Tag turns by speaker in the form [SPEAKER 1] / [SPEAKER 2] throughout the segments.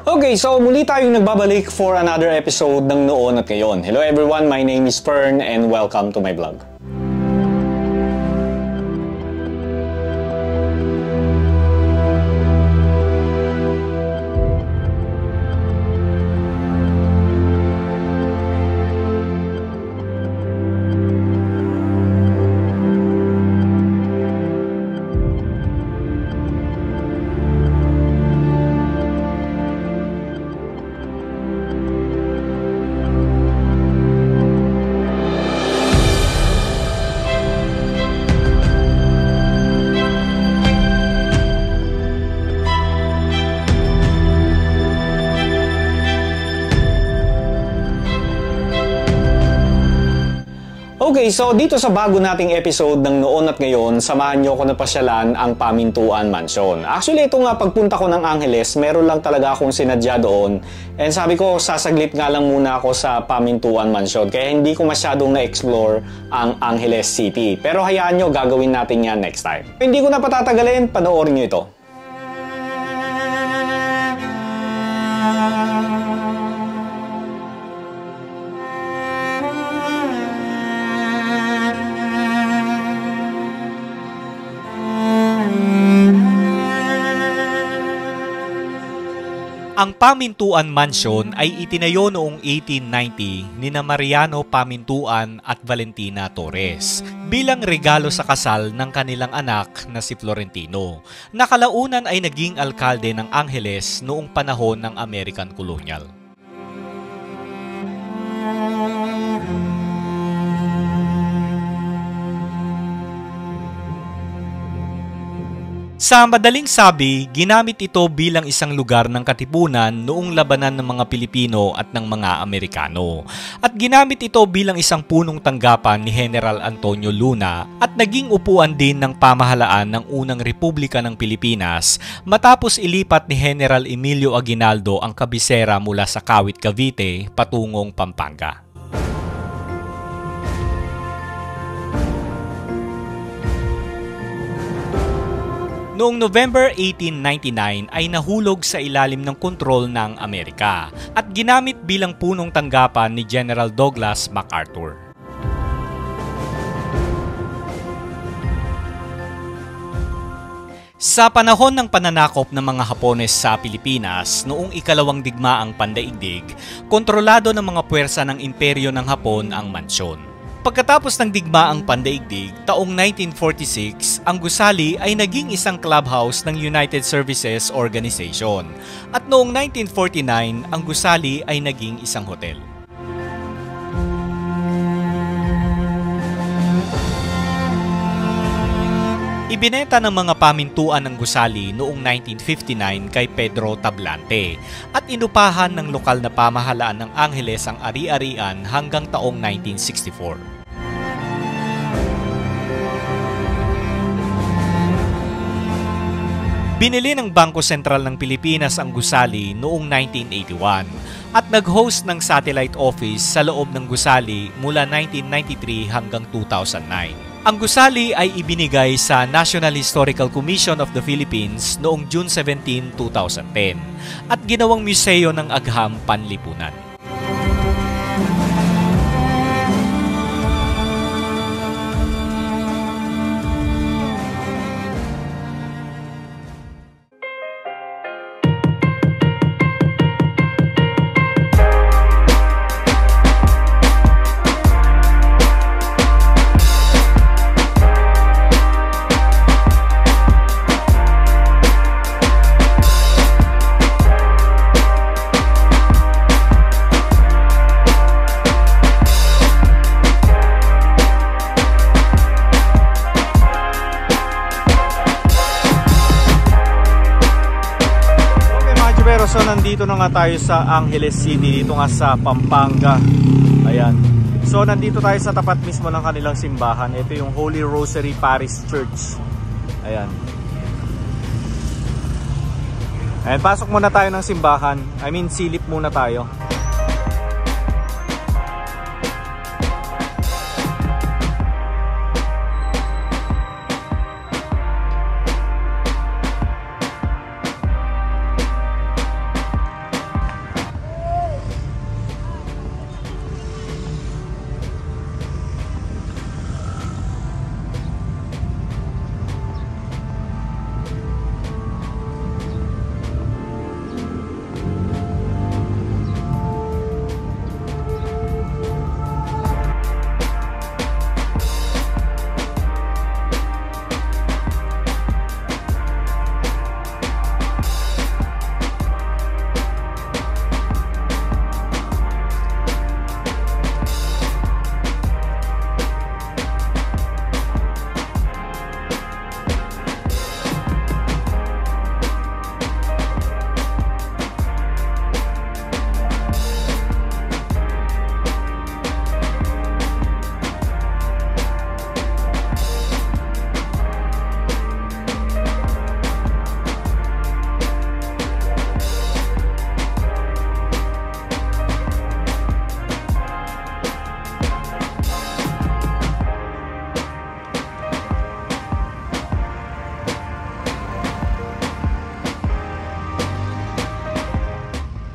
[SPEAKER 1] Okay, so muli tayong nagbabalik for another episode ng Noon at Ngayon. Hello everyone, my name is Fern and welcome to my vlog. Okay, so dito sa bago nating episode ng Noon at Ngayon, samahan nyo ko na pasyalan ang Pamintuan Mansion. Actually, ito nga pagpunta ko ng Angeles, meron lang talaga akong sinadya doon. And sabi ko, sasaglit nga lang muna ako sa Pamintuan Mansion. Kaya hindi ko masyadong na-explore ang Angeles City. Pero hayaan nyo, gagawin natin yan next time. Hindi ko na patatagalin, panoorin nyo ito.
[SPEAKER 2] Ang Pamintuan Mansion ay itinayo noong 1890 nina Mariano Pamintuan at Valentina Torres bilang regalo sa kasal ng kanilang anak na si Florentino, na kalaunan ay naging alkalde ng Angeles noong panahon ng American Colonial. Sa madaling sabi, ginamit ito bilang isang lugar ng katipunan noong labanan ng mga Pilipino at ng mga Amerikano. At ginamit ito bilang isang punong tanggapan ni General Antonio Luna at naging upuan din ng pamahalaan ng unang Republika ng Pilipinas matapos ilipat ni General Emilio Aguinaldo ang kabisera mula sa Kawit, Cavite patungong Pampanga. Noong November 1899 ay nahulog sa ilalim ng kontrol ng Amerika at ginamit bilang punong tanggapan ni General Douglas MacArthur. Sa panahon ng pananakop ng mga Hapones sa Pilipinas noong ikalawang digmaang pandaigdig, kontrolado ng mga puwersa ng Imperyo ng Hapon ang mansyon. Pagkatapos ng digmaang pandaigdig, taong 1946, ang gusali ay naging isang clubhouse ng United Services Organization at noong 1949, ang gusali ay naging isang hotel. Ibinenta ng mga pamintuan ng gusali noong 1959 kay Pedro Tablante at inupahan ng lokal na pamahalaan ng Angeles ang ari-arian hanggang taong 1964. Binili ng Bangko Sentral ng Pilipinas ang gusali noong 1981 at nag-host ng satellite office sa loob ng gusali mula 1993 hanggang 2009. Ang gusali ay ibinigay sa National Historical Commission of the Philippines noong June 17, 2010 at ginawang museo ng agham panlipunan.
[SPEAKER 1] So nandito na nga tayo sa Angeles City, dito nga sa Pampanga. Ayan. So nandito tayo sa tapat mismo ng kanilang simbahan. Ito yung Holy Rosary Parish Church. Ayan. Ayan, pasok muna tayo ng simbahan. I mean, silip muna tayo.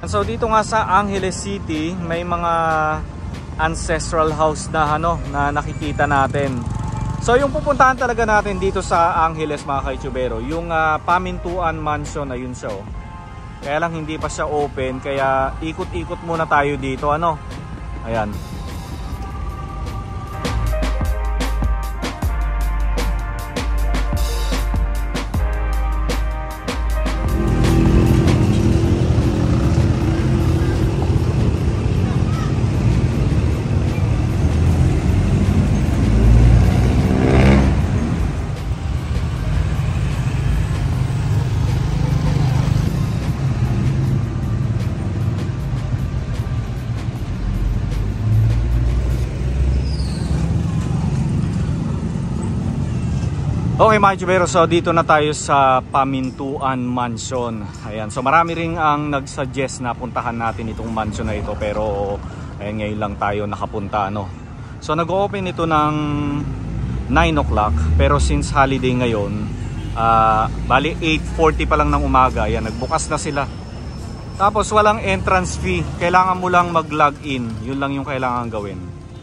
[SPEAKER 2] so dito nga sa Angeles City, may mga ancestral house na na nakikita natin. So yung pupuntahan talaga natin dito sa Angeles mga ka-YouTubero, yung Pamintuan Mansion, ayun siya oh. Kaya lang hindi pa siya open, kaya ikot-ikot muna tayo dito Ayan. Okay mga YouTubero, so dito na tayo sa Pamintuan Mansion. Ayan, so marami ring ang nag-suggest na puntahan natin itong mansion na ito, pero ayan, ngayon lang tayo nakapunta So nag-open ito ng 9 o'clock, pero since holiday ngayon, bali 8:40 pa lang ng umaga, ayan, nagbukas na sila. Tapos walang entrance fee, kailangan mo lang mag-log in, yun lang yung kailangan gawin.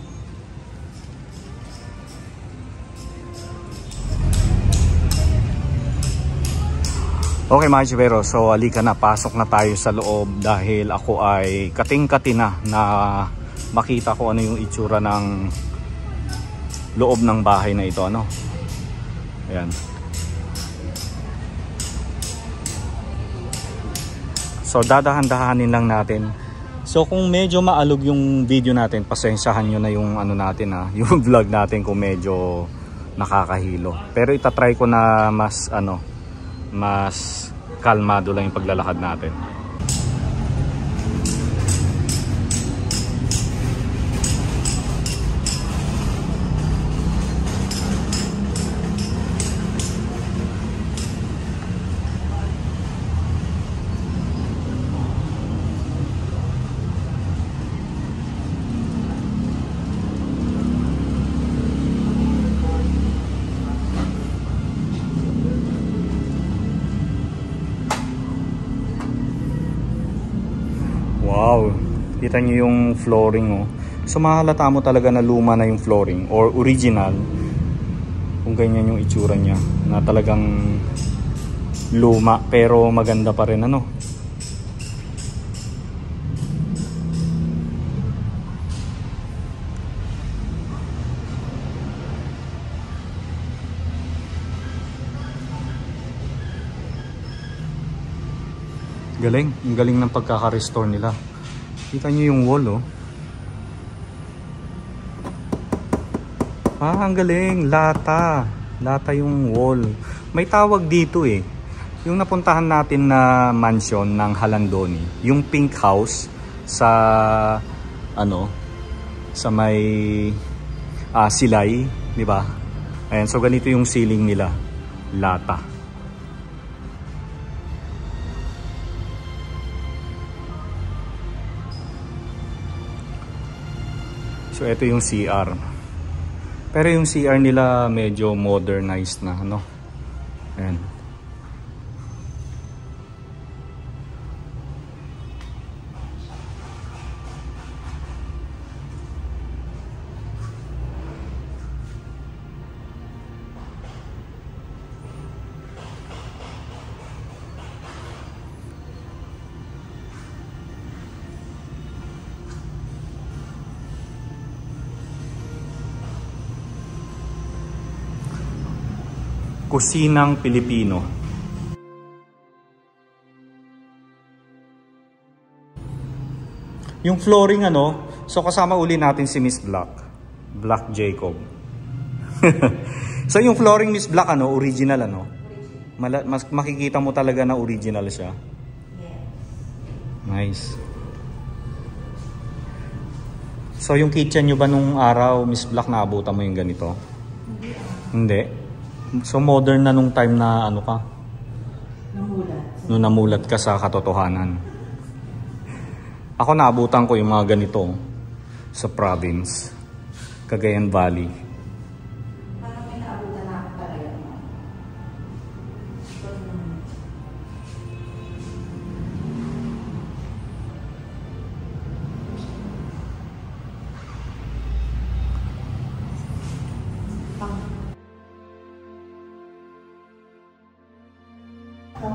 [SPEAKER 2] Okay mga YouTubero, so halika na, pasok na tayo sa loob dahil ako ay kating-kati na makita ko ano yung itsura ng loob ng bahay na ito Ayan. So dadahan-dahanin lang natin. So kung medyo maalog yung video natin, pasensyahan nyo na yung natin yung vlog natin kung medyo nakakahilo. Pero itatry ko na mas mas kalmado lang yung paglalakad natin. Wow, kita nyo yung flooring So mahalata mo talaga na luma na yung flooring or original kung ganyan yung itsura niya, na talagang luma pero maganda pa rin Galing, ang galing ng pagkaka-restore nila. Kita nyo yung wall ang galing, lata yung wall. May tawag dito yung napuntahan natin na mansion ng Halandoni, yung pink house sa sa may Silay, di ba? Ayan, so ganito yung ceiling nila, lata. So ito yung CR. Pero yung CR nila medyo modernized na Ayan. Kusinang Pilipino. Yung flooring so kasama uli natin si Miss Black Jacob. So yung flooring Miss Black original mas makikita mo talaga na original siya. Nice. So yung kitchen nyo ba nung araw Miss Black, naabutan mo yung ganito? Hindi. So modern na nung time na ka? Nung namulat ka sa katotohanan. Ako naabutan ko yung mga ganito sa province, Cagayan Valley.
[SPEAKER 3] Parang may naabutan na ako talaga.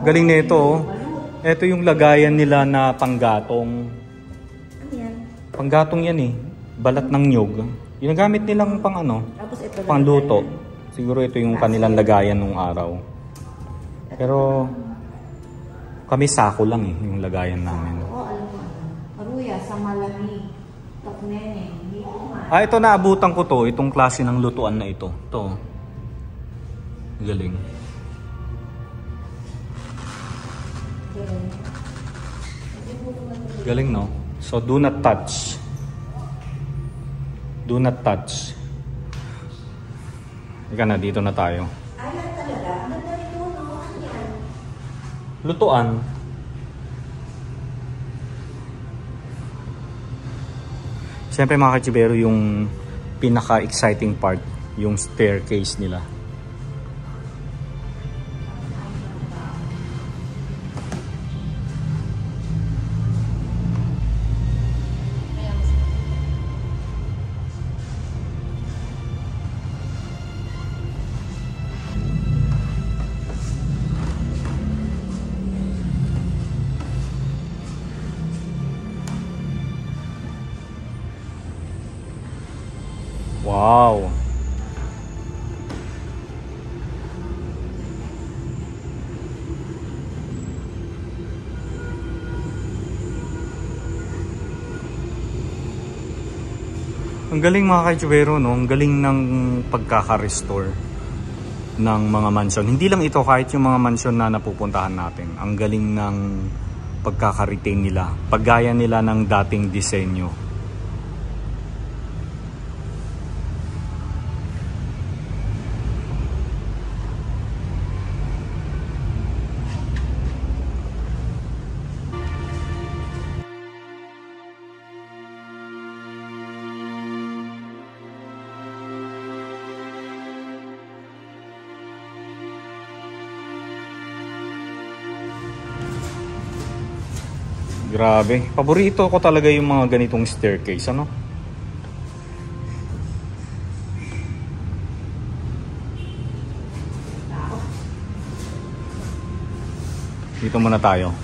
[SPEAKER 2] Galing na ito. Oh. Ito yung lagayan nila na panggatong.
[SPEAKER 3] Ano yan?
[SPEAKER 2] Panggatong yan eh. Balat ng nyog. Ginagamit nilang pang ano?
[SPEAKER 3] Tapos ito
[SPEAKER 2] Pang luto. Siguro ito yung kanilang lagayan nung araw. Pero kami sako lang eh, yung lagayan namin.
[SPEAKER 3] Oo, alam mo. Aruya, sa malamig. Taknene. Hindi ko man.
[SPEAKER 2] Ah, ito naabutan ko to. Itong klase ng lutuan na ito. Ito. Galing. Galing, no? So, do not touch. Do not touch. Ika na, dito na tayo.
[SPEAKER 3] Ayan talaga. Ang ganda nito. Ano yan?
[SPEAKER 2] Lutuan. Siyempre mga kachibero, yung pinaka-exciting part, yung staircase nila. Wow! Ang galing mga kaichubero, no? Ang galing ng pagkaka-restore ng mga mansyon. Hindi lang ito, kahit yung mga mansyon na napupuntahan natin. Ang galing ng pagkaka-retain nila. Paggaya nila ng dating disenyo. Grabe. Paborito ko talaga yung mga ganitong staircase, ano? Dito muna tayo.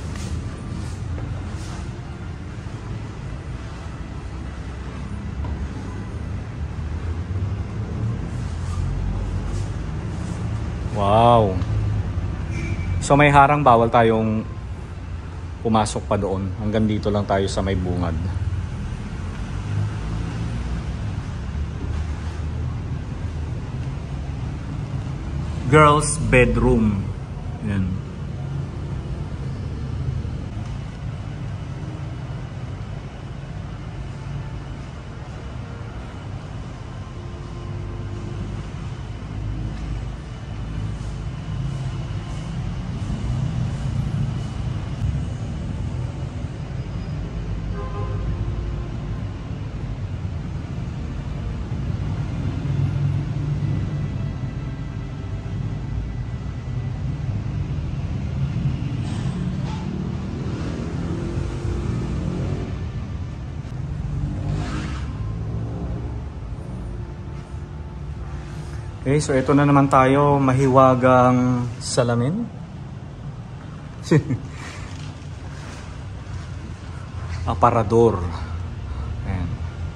[SPEAKER 2] Wow. So may harang, bawal tayong pumasok pa doon. Hanggang dito lang tayo sa may bungad. Girls bedroom. Yan. Okay, so ito na naman tayo, mahiwagang salamin. Aparador. Ayan.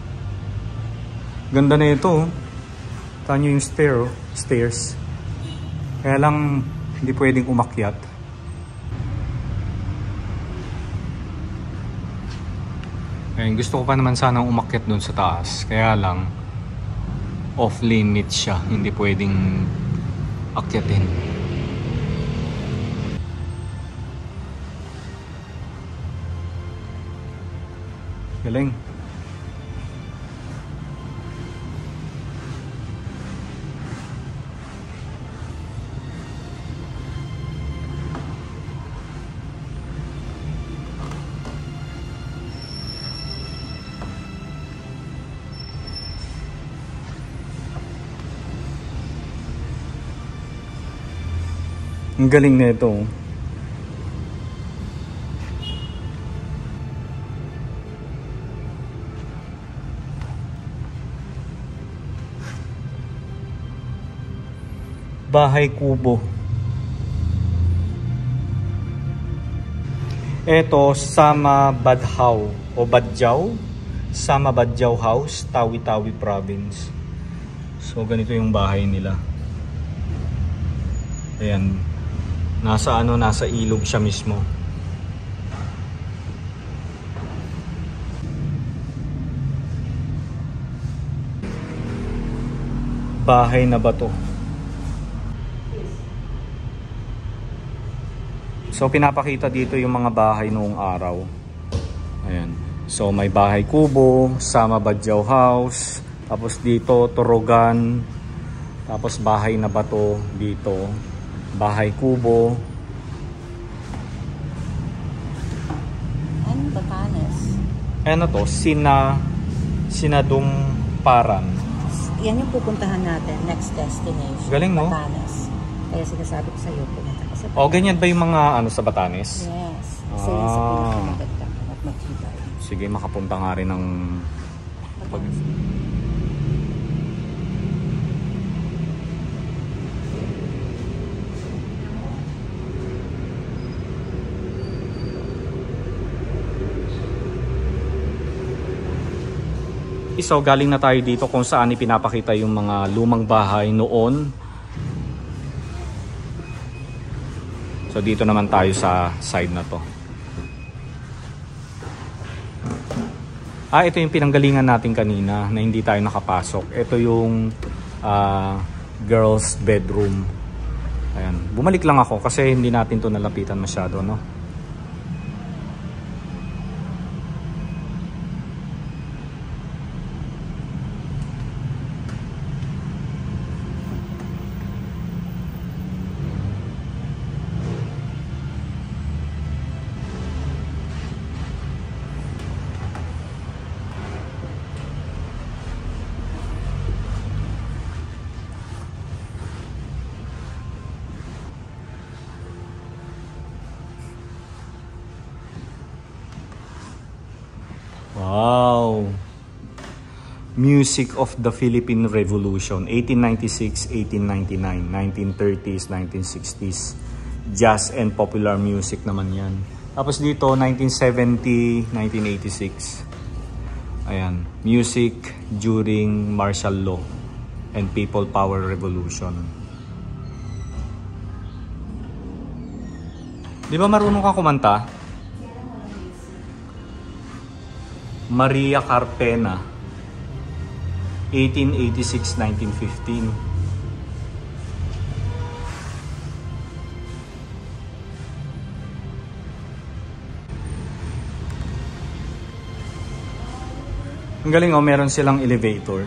[SPEAKER 2] Ganda na ito. Tanyo yung stairs. Kaya lang hindi pwedeng umakyat. Ayan, gusto ko pa naman sanang umakyat doon sa taas. Kaya lang off limits siya, hindi pwedeng akyatin. Galing. Ang galing na ito. Bahay kubo. Ito, Sama Badhaw o Badjaw. Sama Badjaw House, Tawi-Tawi Province. So, ganito yung bahay nila. Ayan. Nasa ilog siya mismo. Bahay na bato. So pinapakita dito yung mga bahay noong araw. Ayan. So may bahay kubo, Sama Badjaw House, tapos dito Torogan, tapos bahay na bato dito, bahay kubo.
[SPEAKER 3] Ano Batanes?
[SPEAKER 2] Ano to? Sinadumparan.
[SPEAKER 3] Yan yung pupuntahan natin, next destination.
[SPEAKER 2] Galing, no?
[SPEAKER 3] Batanes. Kaya sinasabi ko sa'yo, pumunta ka sa Batanes.
[SPEAKER 2] O, ganyan ba yung mga ano sa Batanes?
[SPEAKER 3] Yes. Isa yun sa pinakamaganda at matibay.
[SPEAKER 2] Sige, makapunta nga rin ng So galing na tayo dito kung saan ipinapakita yung mga lumang bahay noon. So dito naman tayo sa side na to. Ito yung pinanggalingan natin kanina na hindi tayo nakapasok. Ito yung girls bedroom. Ayan. Bumalik lang ako kasi hindi natin to nalapitan masyado, no? Wow! Music of the Philippine Revolution, 1896, 1899, 1930s, 1960s. Jazz and popular music naman yan. Tapos dito, 1970, 1986. Ayan, music during martial law and people power revolution. Di ba marunong ka kumanta? Maria Carpena, 1886-1915. Ang galing, oh, meron silang elevator.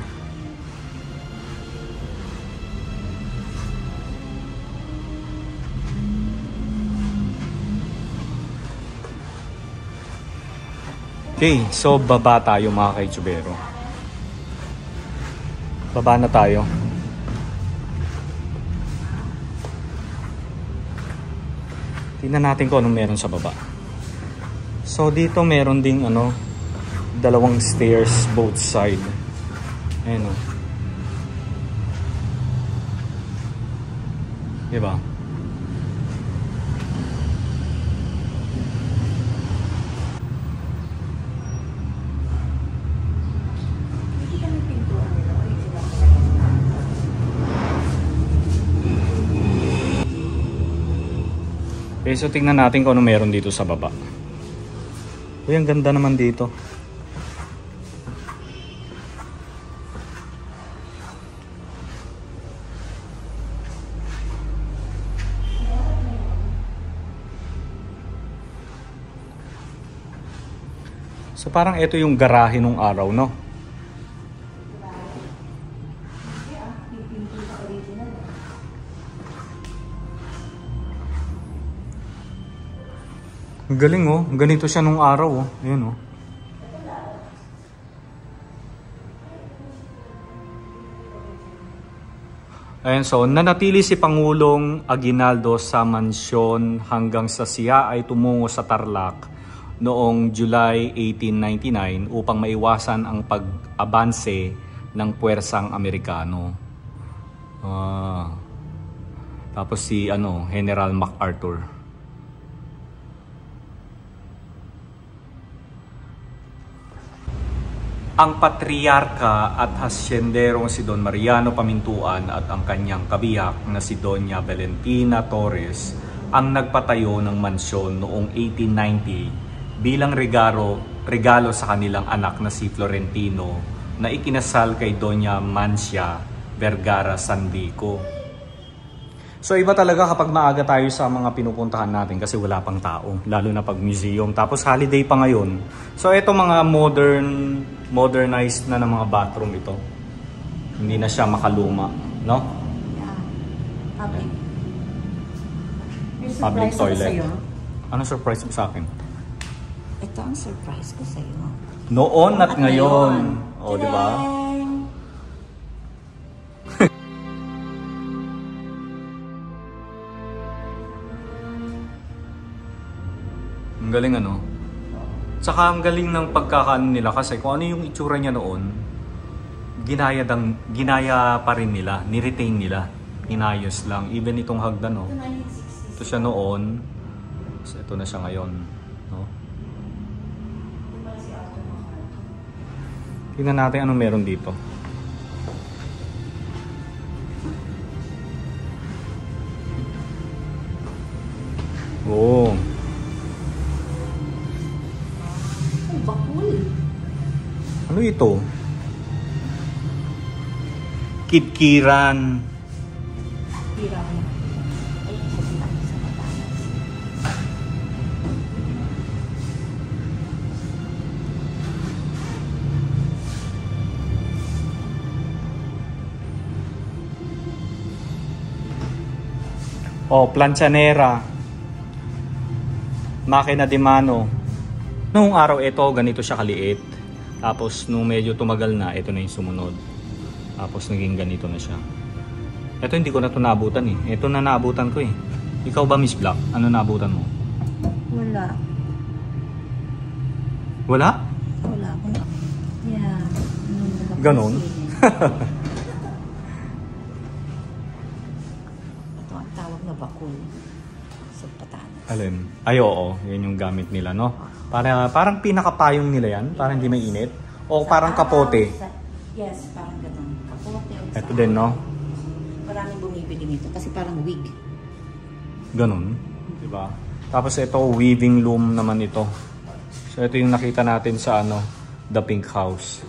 [SPEAKER 2] Okay, so baba tayo mga kaitsubero. Baba na tayo. Tingnan natin kung anong meron sa baba. So dito meron ding dalawang stairs both side. Ayan, oh. Diba? Okay, so tingnan natin kung ano meron dito sa baba. Uy, ang ganda naman dito. So parang ito yung garahe nung araw, no? Ang galing, oh. Ganito siya nung araw, oh. Ayan, oh. Ayan, so nanatili si Pangulong Aguinaldo sa mansyon hanggang sa siya ay tumungo sa Tarlac noong July 1899 upang maiwasan ang pag-abanse ng puwersang Amerikano. Tapos si General MacArthur. Ang patriarka at hasyenderong si Don Mariano Pamintuan at ang kanyang kabiyak na si Doña Valentina Torres ang nagpatayo ng mansyon noong 1890 bilang regalo sa kanilang anak na si Florentino na ikinasal kay Doña Mancia Vergara Sandico. So iba talaga kapag maaga tayo sa mga pinupuntahan natin kasi wala pang tao, lalo na pag museum. Tapos holiday pa ngayon. So ito mga modernized na ng mga bathroom ito. Hindi na siya makaluma, no?
[SPEAKER 3] Yeah. Public.
[SPEAKER 2] Public toilet. Ano surprise mo sa akin?
[SPEAKER 3] Ito ang surprise ko sa'yo.
[SPEAKER 2] Noon at ngayon. O, di ba? Ang galing ano? Tsaka ang galing ng pagkakaano nila kasi kung ano yung itsura niya noon, ginaya pa rin nila, ni-retain nila. Inayos lang. Even itong hagdan, no? Ito siya noon. So, ito na siya ngayon. No? Tingnan natin anong meron dito. Oh.
[SPEAKER 3] Bakul.
[SPEAKER 2] Ano ito? Kidkiran.
[SPEAKER 3] Hirap na. Ay, isa sa Batangas.
[SPEAKER 2] Oh, planchanera. Makina de mano. Noong araw ito, ganito siya kaliit. Tapos nung medyo tumagal na, ito na yung sumunod. Tapos naging ganito na siya. Ito hindi ko na ito naabutan eh. Ito na naabutan ko eh. Ikaw ba, Miss Black? Ano naabutan mo?
[SPEAKER 3] Wala.
[SPEAKER 2] Wala?
[SPEAKER 3] Wala akong... Yeah.
[SPEAKER 2] Ganon?
[SPEAKER 3] Ito ang tawag na bakul. Sa Batangas.
[SPEAKER 2] Alin? Ay oo, yan yung gamit nila, no? Parang pinakapayong nila yan, parang hindi mainit. O parang kapote.
[SPEAKER 3] Yes, parang ganun. Kapote.
[SPEAKER 2] Ito din, no?
[SPEAKER 3] Maraming bumibili nito kasi parang wig.
[SPEAKER 2] Ganun, di ba? Tapos ito, weaving loom naman ito. So ito yung nakita natin sa The Pink House.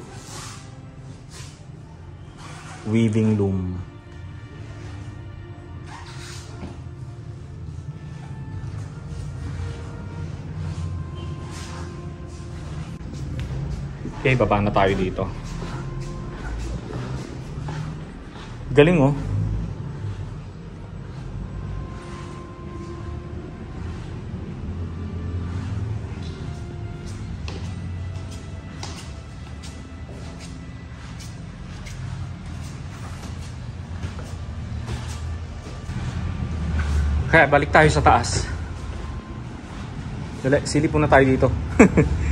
[SPEAKER 2] Weaving loom. Okay, baba na tayo dito. Galing oh. Kaya balik tayo sa taas. Dali, silip muna tayo dito.